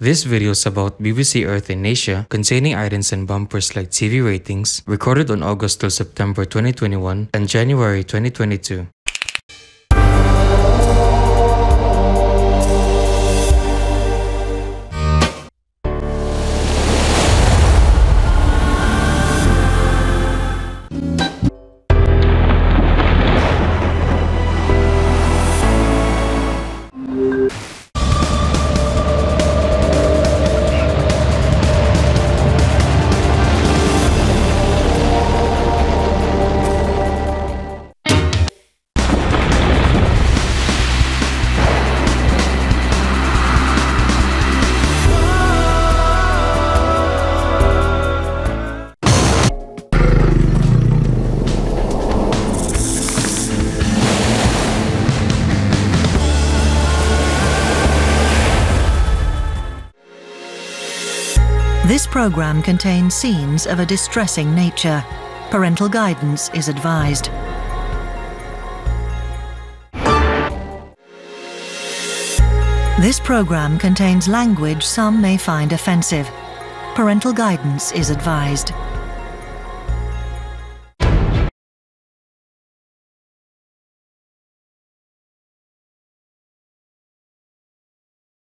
This video is about BBC Earth in Asia, containing idents and bumpers like TV ratings, recorded on August till September 2021 and January 2022. This program contains scenes of a distressing nature. Parental guidance is advised. This program contains language some may find offensive. Parental guidance is advised.